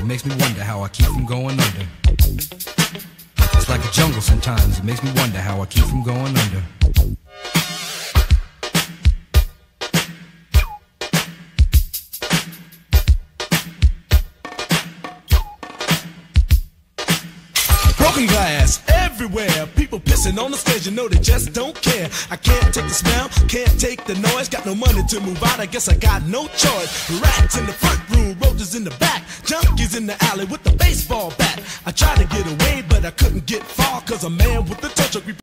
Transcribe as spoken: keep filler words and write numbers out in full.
makes me wonder how I keep from going under. It's like a jungle sometimes, it makes me wonder how I keep from going under. Broken glass everywhere, people pissing on the stage, you know they just don't care. I can't take the smell, can't take the noise, got no money to move out, I guess I got no choice. Rats in the front room, roaches in the back, junkies in the alley with the baseball bat. I tried to get away, but I couldn't get far, cause a man with the touch of